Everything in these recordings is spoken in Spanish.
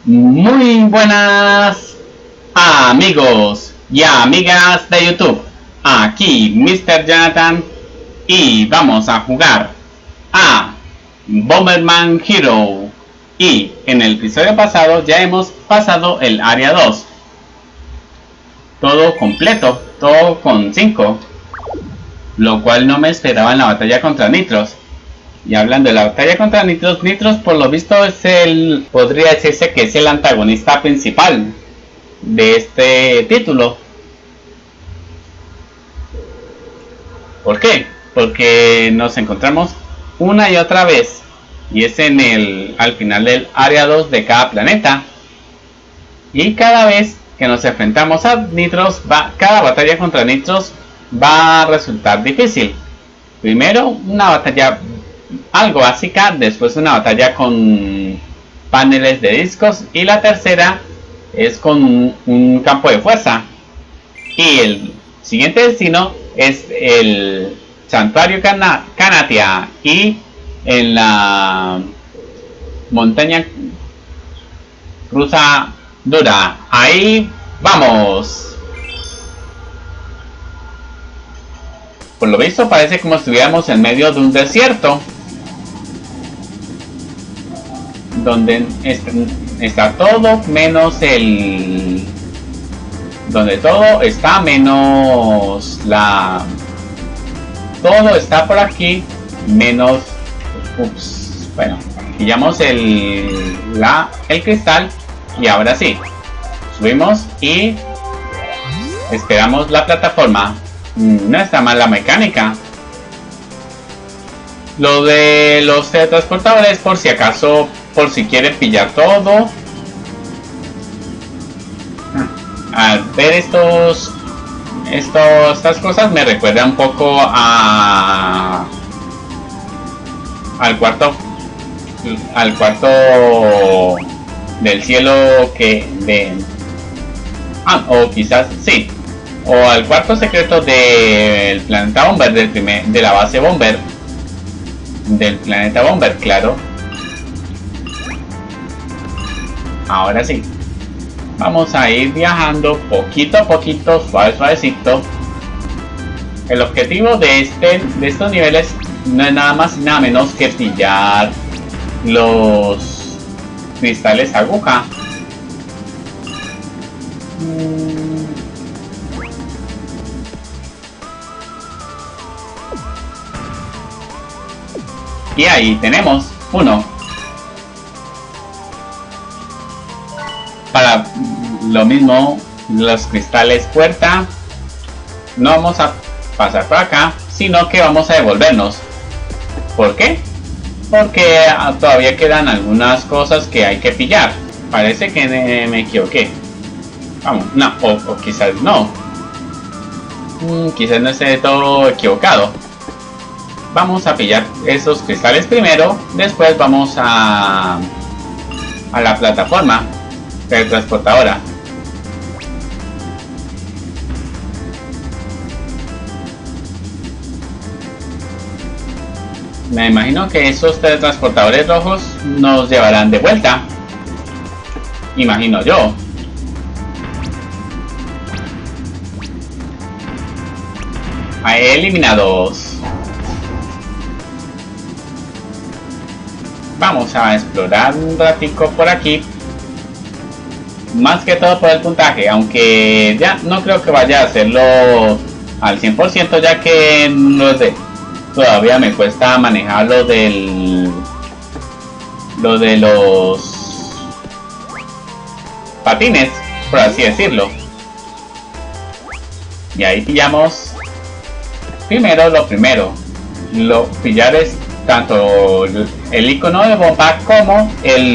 Muy buenas amigos y amigas de YouTube. Aquí Mr. Jonathan y vamos a jugar a Bomberman Hero. Y en el episodio pasado ya hemos pasado el área 2. Todo completo, todo con 5. Lo cual no me esperaba en la batalla contra Nitros. Y hablando de la batalla contra Nitros, Nitros por lo visto es podría decirse que es el antagonista principal de este título. ¿Por qué? Porque nos encontramos una y otra vez, y es al final del área 2 de cada planeta. Y cada vez que nos enfrentamos a Nitros, cada batalla contra Nitros va a resultar difícil. Primero una batalla algo básica, después una batalla con paneles de discos y la tercera es con un campo de fuerza. Y el siguiente destino es el santuario Canatia y en la montaña cruzadura. Ahí vamos. Por lo visto parece como si estuviéramos en medio de un desierto, donde está todo menos donde todo está menos todo está por aquí menos, bueno, pillamos el cristal y ahora sí, subimos y esperamos la plataforma. No está mal la mecánica. Lo de los teletransportadores, por si acaso, por si quieren pillar todo. Al ver estas cosas me recuerda un poco al cuarto del cielo o quizás sí, o al cuarto secreto del planeta Bomber, de la base Bomber del planeta Bomber, claro. Ahora sí, vamos a ir viajando poquito a poquito, suavecito. El objetivo de estos niveles no es nada más y nada menos que pillar los cristales aguja. Y ahí tenemos uno. Para lo mismo, los cristales puerta, no vamos a pasar por acá, sino que vamos a devolvernos. ¿Por qué? Porque todavía quedan algunas cosas que hay que pillar. Parece que me equivoqué. Vamos, no, o quizás no. Quizás no esté todo equivocado. Vamos a pillar esos cristales primero, después vamos a la plataforma teletransportadora. Me imagino que esos teletransportadores rojos nos llevarán de vuelta. Imagino yo. Eliminados. Vamos a explorar un ratico por aquí. Más que todo por el puntaje, aunque ya no creo que vaya a hacerlo al 100%, ya que no sé, todavía me cuesta manejar lo de los patines, por así decirlo. Y ahí pillamos primero pillar es tanto el icono de bomba como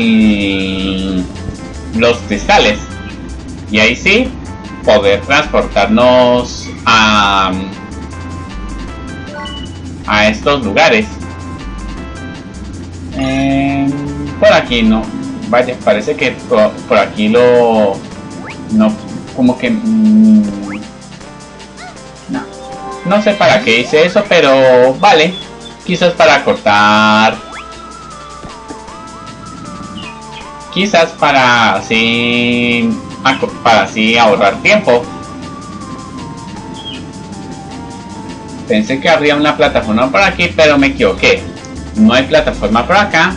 los cristales, y ahí sí poder transportarnos a estos lugares. Por aquí no, vaya, parece que por aquí no, como que no sé para qué hice eso, pero vale, quizás para cortar Quizás para así ahorrar tiempo. Pensé que habría una plataforma por aquí, pero me equivoqué. No hay plataforma por acá.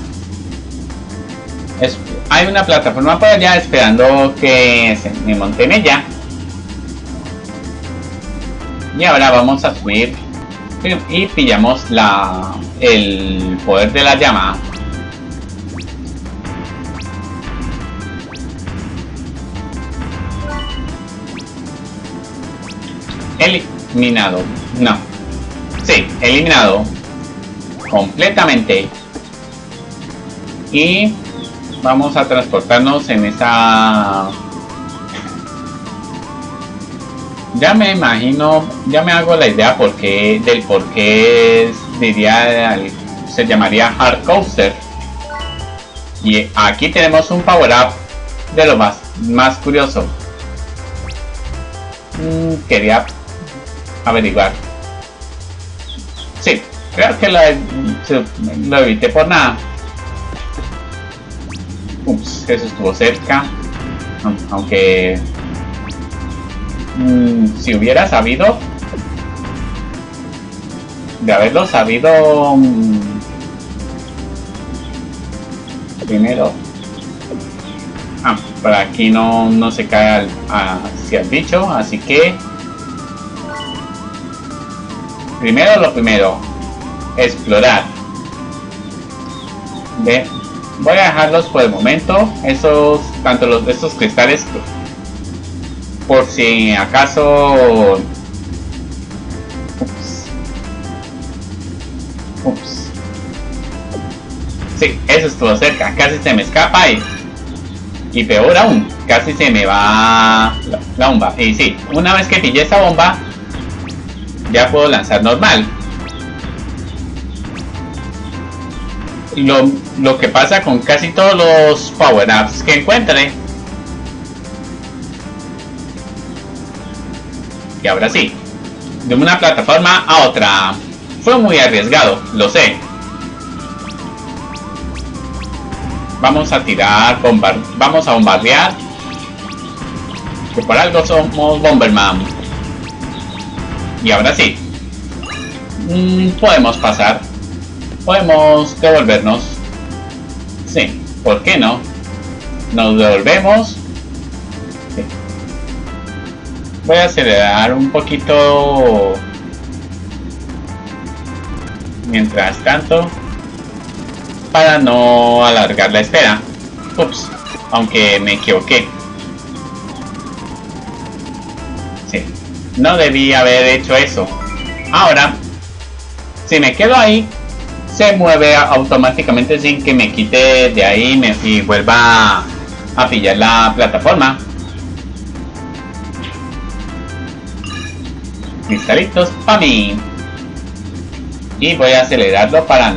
Hay una plataforma por allá esperando que me monte en ella. Y ahora vamos a subir y pillamos el poder de la llama. Eliminado. No. Sí, eliminado. Completamente. Y vamos a transportarnos en esa... Ya me imagino, ya me hago la idea del por qué se llamaría Hard Coaster. Y aquí tenemos un power up de lo más curioso. Quería averiguar. Sí, creo que lo evité por nada. Ups, eso estuvo cerca. Aunque... si hubiera sabido... De haberlo sabido... primero... por aquí no se cae hacia el bicho, así que... Primero lo primero, explorar. Voy a dejarlos por el momento, estos cristales, por si acaso. Ups. Sí, eso estuvo cerca, casi se me escapa y peor aún, casi se me va la bomba. Y sí, una vez que pillé esa bomba, ya puedo lanzar normal. Lo que pasa con casi todos los power-ups que encuentre. Y ahora sí, de una plataforma a otra. Fue muy arriesgado, lo sé. Vamos a tirar, vamos a bombardear. Que por algo somos Bomberman. Y ahora sí, podemos pasar, podemos devolvernos. Sí, ¿por qué no? Nos devolvemos. Sí. Voy a acelerar un poquito mientras tanto para no alargar la espera. Ups, aunque me equivoqué. No debí haber hecho eso. Ahora, si me quedo ahí, se mueve automáticamente sin que me quite de ahí y vuelva a pillar la plataforma. Cristalitos para mí. Y voy a acelerarlo para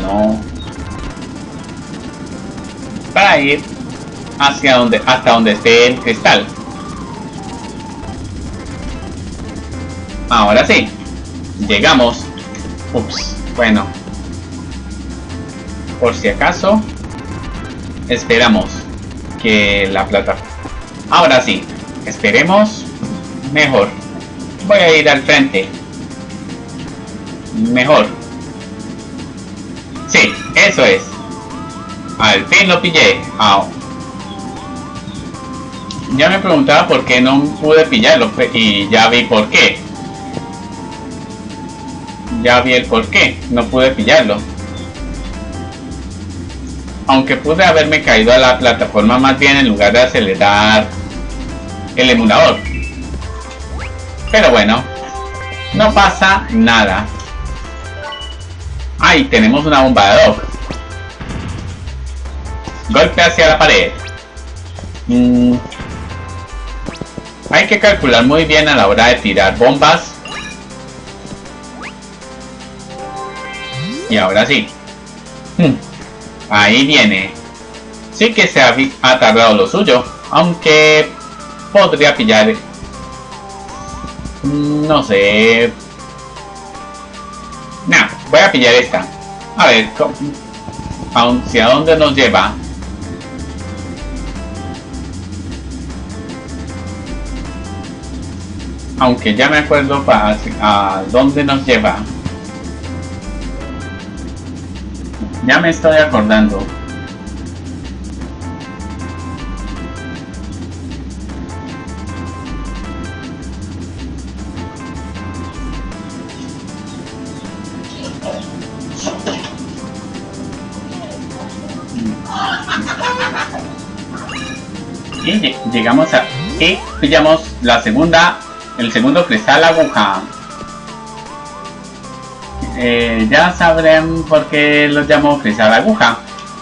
ir hasta donde esté el cristal. Ahora sí, llegamos. Ups, bueno, por si acaso esperamos que la plataforma. Ahora sí, esperemos mejor. Voy a ir al frente. Mejor. Sí, eso es. Al fin lo pillé. Ya me preguntaba por qué no pude pillarlo y ya vi por qué. Ya vi el por qué no pude pillarlo. Aunque pude haberme caído a la plataforma más bien en lugar de acelerar el emulador. Pero bueno, no pasa nada. Ahí tenemos una bomba de Doc. Golpe hacia la pared. Hay que calcular muy bien a la hora de tirar bombas. Y ahora sí. Ahí viene. Sí que se ha tardado lo suyo. Aunque podría pillar. No sé. Nah, voy a pillar esta. A ver, hacia dónde nos lleva. Aunque ya me acuerdo a dónde nos lleva. Ya me estoy acordando. Y llegamos a... y pillamos el segundo cristal aguja. Ya sabrán por qué lo llamo cristal aguja.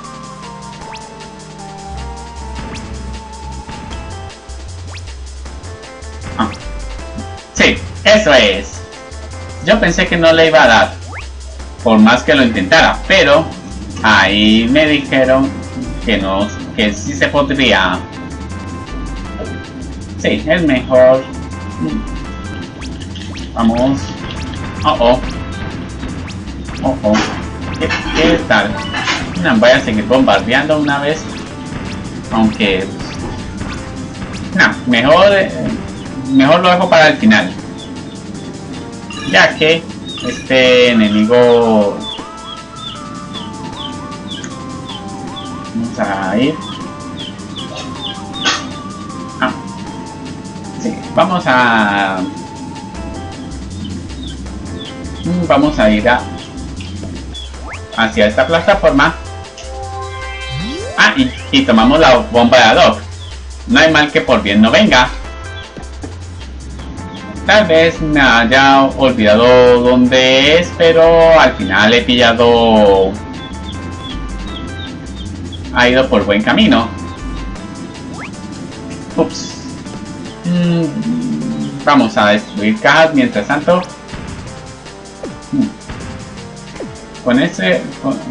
Sí, eso es. Yo pensé que no le iba a dar, por más que lo intentara, pero ahí me dijeron que no, que sí se podría. Sí, es mejor. Vamos. ¿Qué tal? No, voy a seguir bombardeando una vez. Aunque... no, mejor lo dejo para el final. Ya que este enemigo... vamos a ir... sí, vamos a ir hacia esta plataforma. Y tomamos la bomba de Haddock. No hay mal que por bien no venga. Tal vez me haya olvidado dónde es, pero al final he pillado... ha ido por buen camino. Ups. Vamos a destruir cajas mientras tanto. Con ese...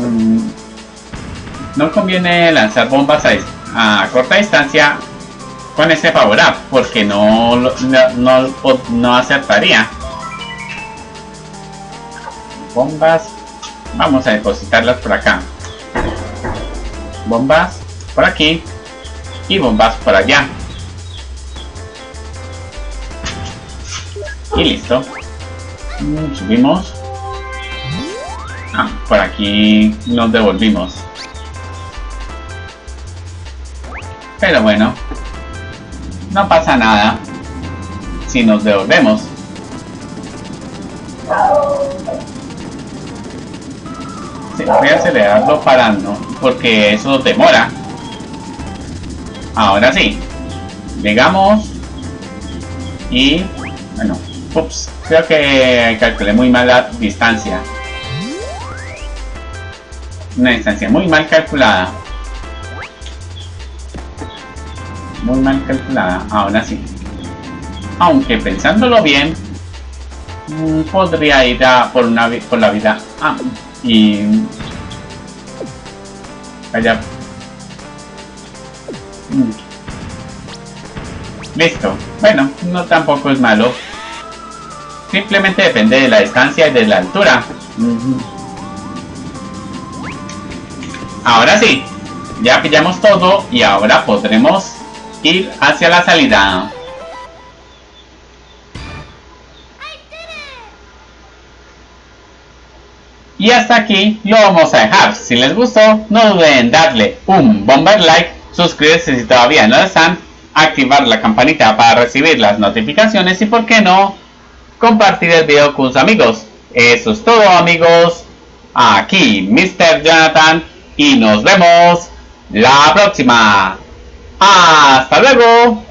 no conviene lanzar bombas a corta distancia con ese power up, porque no acertaría. Bombas, vamos a depositarlas por acá. Bombas por aquí y bombas por allá. Y listo. Subimos. Por aquí nos devolvimos. Pero bueno, no pasa nada si nos devolvemos. Sí, voy a acelerarlo para no, porque eso demora. Ahora sí, llegamos y bueno, ups, creo que calculé muy mal la distancia. Una distancia muy mal calculada. Muy mal calculada, ahora sí. Aunque pensándolo bien, podría ir por la vida y allá. Listo. Bueno, no tampoco es malo. Simplemente depende de la distancia y de la altura. Ahora sí, ya pillamos todo y ahora podremos ir hacia la salida. Y hasta aquí lo vamos a dejar. Si les gustó, no duden en darle un bomber like, suscribirse si todavía no lo están, activar la campanita para recibir las notificaciones y, por qué no, compartir el video con sus amigos. Eso es todo, amigos. Aquí Mr. Jonathan y nos vemos la próxima. ¡Hasta luego!